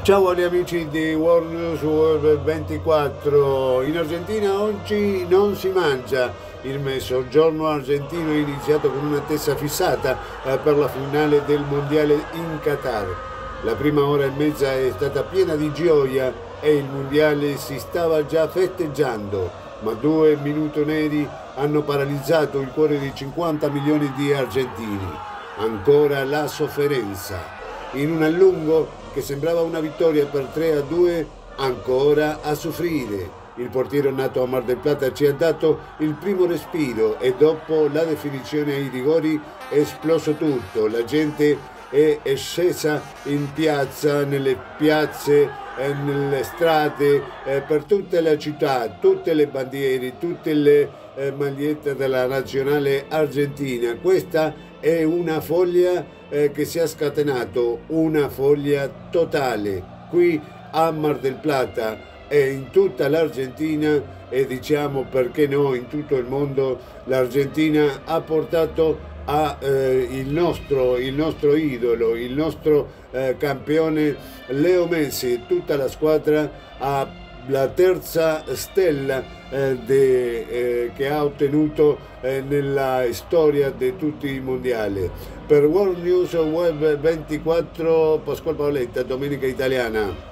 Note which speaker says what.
Speaker 1: Ciao agli amici di World News Web 24. In Argentina oggi non si mangia. Il mezzogiorno argentino è iniziato con un'attesa fissata per la finale del mondiale in Qatar. La prima ora e mezza è stata piena di gioia e il mondiale si stava già festeggiando, ma 2 minuti neri hanno paralizzato il cuore di 50 milioni di argentini. Ancora la sofferenza. In un allungo che sembrava una vittoria per 3-2, ancora a soffrire. Il portiere nato a Mar del Plata ci ha dato il primo respiro e dopo la definizione ai rigori è esploso tutto. La gente è scesa in piazza, nelle piazze, nelle strade, per tutta la città, tutte le bandiere, tutte le magliette della nazionale argentina. Questa è una foglia che si è scatenato, una foglia totale qui a Mar del Plata e in tutta l'Argentina e diciamo perché no in tutto il mondo. L'Argentina ha portato il nostro idolo, il nostro campione Leo Messi, tutta la squadra la terza stella che ha ottenuto nella storia di tutti i mondiali. Per World News Web 24, Pasquale Paoletta, Domenica Italiana.